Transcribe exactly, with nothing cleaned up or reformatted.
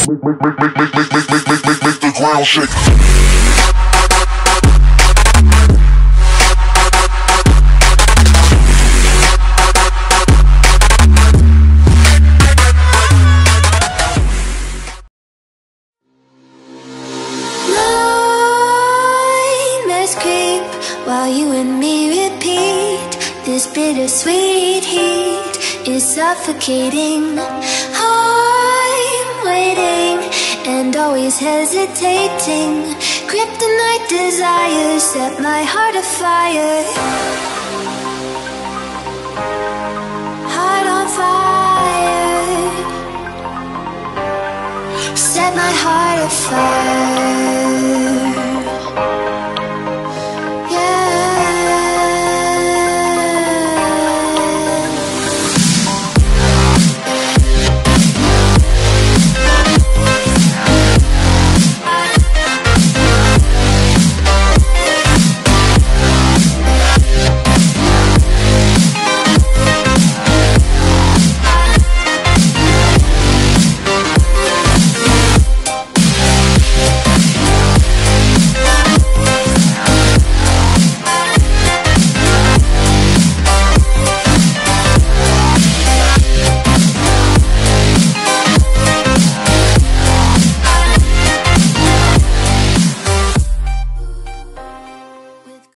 make, make, make, make, make, make, make, make, make the ground shake. While you and me repeat, this bittersweet heat is suffocating. I'm waiting and always hesitating. Kryptonite desires set my heart afire. Heart on fire. Set my heart afire.